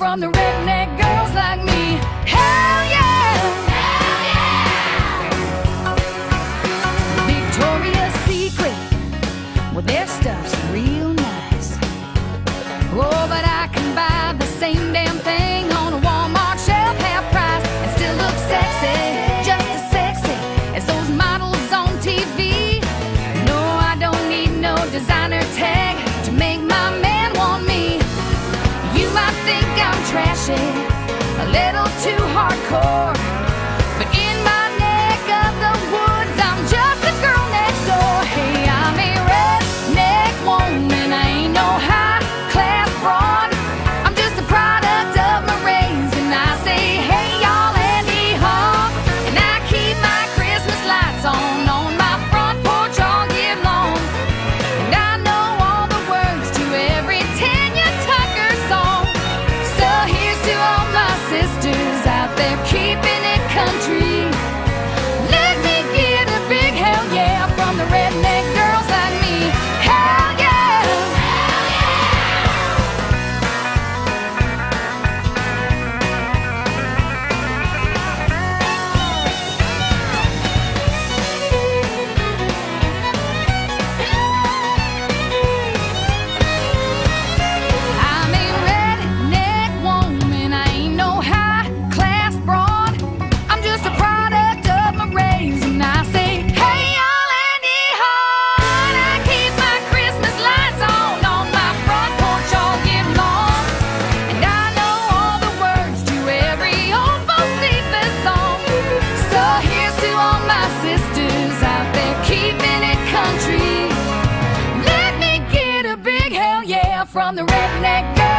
from the redneck girls like me. Hell yeah! Hell yeah! Victoria's Secret, well, their stuff's real nice. Oh, but I can buy the same damn thing on a Walmart shelf, half price, and still look sexy, just as sexy as those models on TV. No, I don't need no designer tag to make my man want me. You might think I'm trashy, a little too hardcore, but in my neck of the woods, I'm just the girl next door. Hey, I'm a redneck woman, I ain't no high-class broad. I'm just a product of my race, and I say, hey, y'all, Andy-haw. And I keep my Christmas lights on my front porch all year long. And I know all the words to every Tanya Tucker song. So here's to all my sisters out there keeping it country. Let me get a big hell yeah from the redneck girls like me. Hell yeah! Hell I'm a redneck woman, I ain't no high-class broad. I'm just a product of my race, and I say, hey, y'all, Andy-haw. And I keep my Christmas lights on my front porch all year long. And I know all the words to every old Bocephus song. So here's to all my sisters out there keeping it country. Let me get a big hell yeah from the redneck girl.